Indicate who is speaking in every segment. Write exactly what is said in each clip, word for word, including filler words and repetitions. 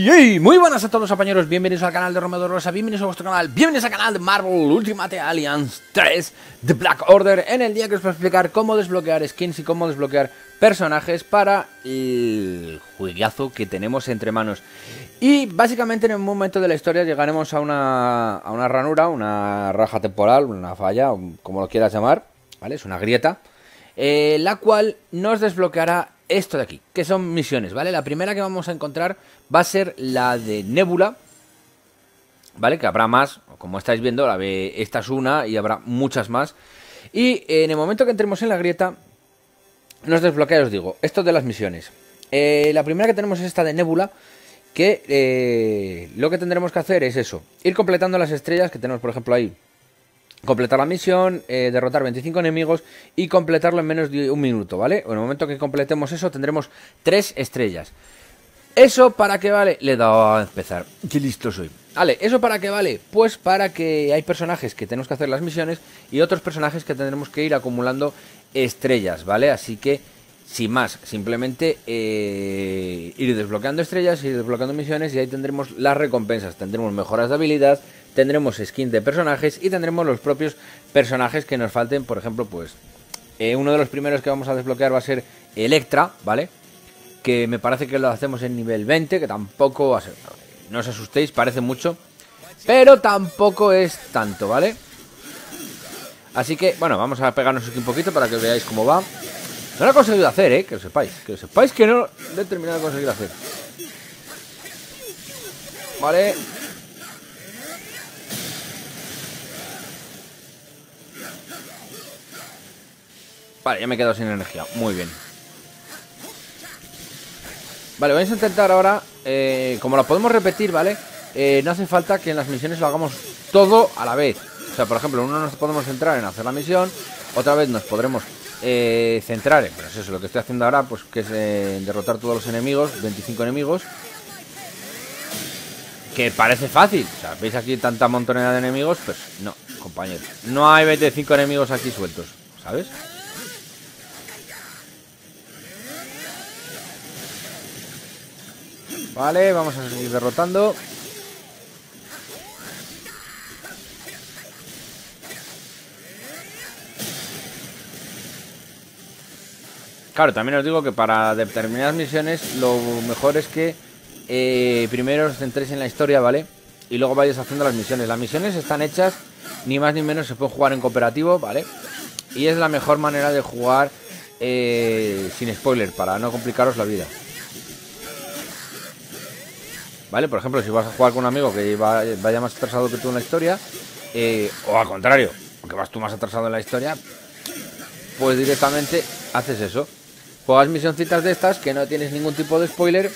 Speaker 1: ¡Ey, ey! Muy buenas a todos, compañeros. Bienvenidos al canal de Romeo Rosa. Bienvenidos a vuestro canal. Bienvenidos al canal de Marvel Ultimate Alliance tres The Black Order. En el día que os voy a explicar cómo desbloquear skins y cómo desbloquear personajes para el juegazo que tenemos entre manos. Y básicamente en un momento de la historia llegaremos a una, a una ranura, una raja temporal, una falla, como lo quieras llamar, ¿vale? Es una grieta, eh, la cual nos desbloqueará esto de aquí, que son misiones, ¿vale? La primera que vamos a encontrar va a ser la de Nebula, ¿vale? Que habrá más, como estáis viendo, la ve, esta es una y habrá muchas más. Y en el momento que entremos en la grieta, nos desbloquea, os digo, esto de las misiones. Eh, la primera que tenemos es esta de Nebula, que eh, lo que tendremos que hacer es eso, ir completando las estrellas que tenemos, por ejemplo, ahí. Completar la misión, eh, derrotar veinticinco enemigos y completarlo en menos de un minuto, ¿vale? En el momento que completemos eso tendremos tres estrellas. ¿Eso para qué vale? Le he dado a empezar. ¡Qué listo soy! Vale, ¿eso para qué vale? Pues para que hay personajes que tenemos que hacer las misiones y otros personajes que tendremos que ir acumulando estrellas, ¿vale? Así que, sin más, simplemente eh, ir desbloqueando estrellas, ir desbloqueando misiones y ahí tendremos las recompensas. Tendremos mejoras de habilidad, tendremos skins de personajes y tendremos los propios personajes que nos falten. Por ejemplo, pues eh, uno de los primeros que vamos a desbloquear va a ser Electra, ¿vale? Que me parece que lo hacemos en nivel veinte, que tampoco va a ser, no os asustéis, parece mucho, pero tampoco es tanto, ¿vale? Así que, bueno, vamos a pegarnos aquí un poquito para que veáis cómo va. No lo he conseguido hacer, ¿eh? Que lo sepáis, que lo sepáis que no lo he terminado de conseguir hacer. Vale. Vale, ya me he quedado sin energía. Muy bien. Vale, vamos a intentar ahora, eh, como lo podemos repetir, ¿vale? Eh, no hace falta que en las misiones lo hagamos todo a la vez. O sea, por ejemplo, uno nos podemos centrar en hacer la misión, otra vez nos podremos eh, centrar en, pues eso, lo que estoy haciendo ahora, pues que es eh, derrotar todos los enemigos, veinticinco enemigos. Que parece fácil, o sea, veis aquí tanta montonera de enemigos, pues no, compañeros. No hay veinticinco enemigos aquí sueltos, ¿sabes? Vale, vamos a seguir derrotando. Claro, también os digo que para determinadas misiones lo mejor es que eh, primero os centréis en la historia, ¿vale? Y luego vayáis haciendo las misiones. Las misiones están hechas, ni más ni menos, se pueden jugar en cooperativo, ¿vale? Y es la mejor manera de jugar eh, sin spoiler, para no complicaros la vida. ¿Vale? Por ejemplo, si vas a jugar con un amigo que va, vaya más atrasado que tú en la historia, eh, o al contrario, que vas tú más atrasado en la historia, pues directamente haces eso. Juegas misioncitas de estas que no tienes ningún tipo de spoiler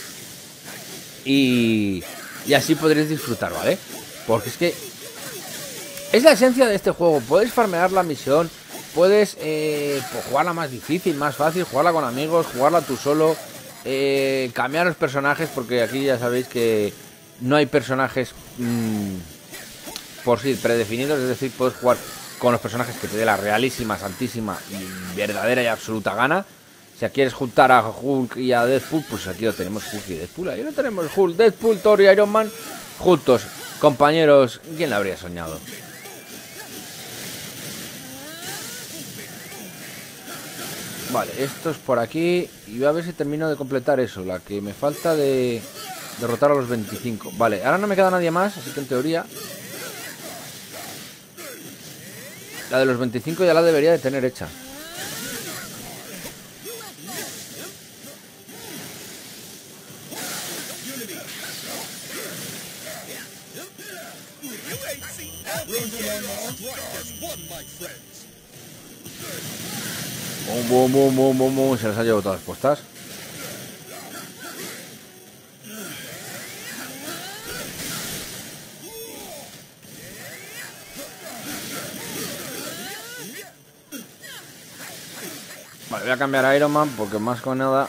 Speaker 1: y, y así podréis disfrutar, ¿vale? Porque es que es la esencia de este juego. Puedes farmear la misión, puedes eh, pues jugarla más difícil, más fácil, jugarla con amigos, jugarla tú solo. Eh, cambiar los personajes, porque aquí ya sabéis que no hay personajes mmm, por sí predefinidos, es decir, puedes jugar con los personajes que te dé la realísima, santísima y verdadera y absoluta gana. Si quieres juntar a Hulk y a Deadpool, pues aquí lo tenemos, Hulk y Deadpool. Ahí lo tenemos, Hulk, Deadpool, Thor y Iron Man juntos, compañeros. ¿Quién lo habría soñado? Vale, esto es por aquí. Y voy a ver si termino de completar eso. La que me falta de derrotar a los veinticinco. Vale, ahora no me queda nadie más, así que en teoría la de los veinticinco ya la debería de tener hecha. Bum, bum, bum, bum, bum, bum. Se las ha llevado todas puestas. Vale, voy a cambiar a Iron Man porque más que nada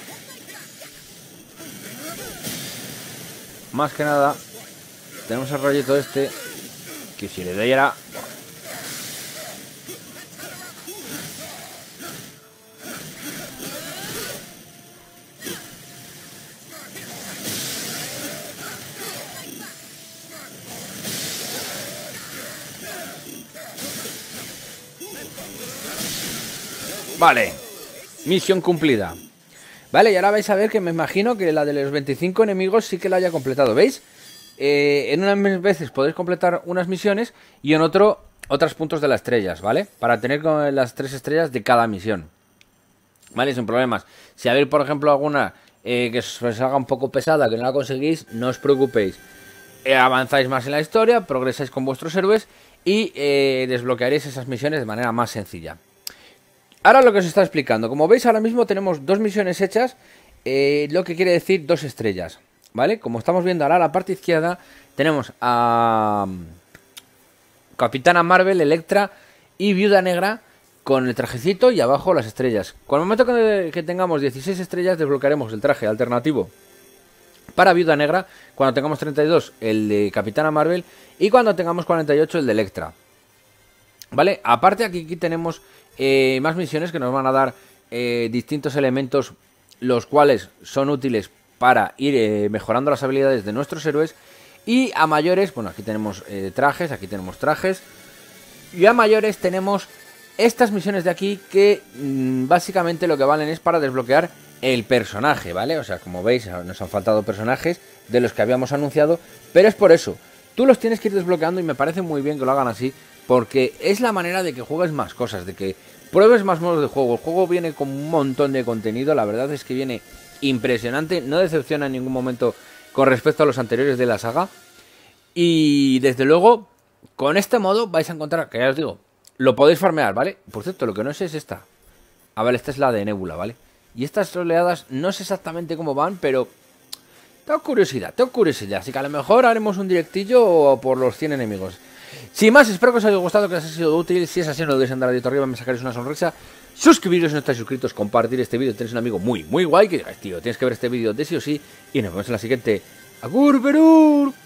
Speaker 1: Más que nada tenemos el rollito este, que si le diera... Vale, misión cumplida. Vale, y ahora vais a ver que me imagino que la de los veinticinco enemigos sí que la haya completado, ¿veis? Eh, en unas veces podéis completar unas misiones y en otro otros puntos de las estrellas, ¿vale? Para tener con las tres estrellas de cada misión, ¿vale? Sin problemas. Si habéis, por ejemplo, alguna eh, que os haga un poco pesada, que no la conseguís, no os preocupéis. Eh, avanzáis más en la historia, progresáis con vuestros héroes y eh, desbloquearéis esas misiones de manera más sencilla. Ahora lo que os está explicando. Como veis, ahora mismo tenemos dos misiones hechas, eh, lo que quiere decir dos estrellas, ¿vale? Como estamos viendo ahora a la parte izquierda, tenemos a Capitana Marvel, Electra y Viuda Negra con el trajecito y abajo las estrellas. Con el momento que, que tengamos dieciséis estrellas, desbloquearemos el traje alternativo para Viuda Negra. Cuando tengamos treinta y dos, el de Capitana Marvel. Y cuando tengamos cuarenta y ocho, el de Electra. ¿Vale? Aparte aquí, aquí tenemos eh, más misiones que nos van a dar eh, distintos elementos, los cuales son útiles para ir eh, mejorando las habilidades de nuestros héroes. Y a mayores, bueno, aquí tenemos eh, trajes, aquí tenemos trajes. Y a mayores tenemos estas misiones de aquí que mmm, básicamente lo que valen es para desbloquear el personaje, ¿vale? O sea, como veis, nos han faltado personajes de los que habíamos anunciado, pero es por eso. Tú los tienes que ir desbloqueando y me parece muy bien que lo hagan así, porque es la manera de que juegues más cosas, de que pruebes más modos de juego. El juego viene con un montón de contenido, la verdad es que viene impresionante, no decepciona en ningún momento con respecto a los anteriores de la saga. Y desde luego, con este modo vais a encontrar, que ya os digo, lo podéis farmear, ¿vale? Por cierto, lo que no sé es esta. Ah, vale, esta es la de Nebula, ¿vale? Y estas oleadas no sé exactamente cómo van, pero tengo curiosidad, tengo curiosidad. Así que a lo mejor haremos un directillo por los cien enemigos. Sin más, espero que os haya gustado, que os haya sido útil. Si es así, no lo dudéis en dar dedito arriba, me sacaréis una sonrisa. Suscribiros si no estáis suscritos, compartir este vídeo. Tenéis un amigo muy, muy guay que digáis, tío, tienes que ver este vídeo de sí o sí. Y nos vemos en la siguiente. ¡Agur, Perur!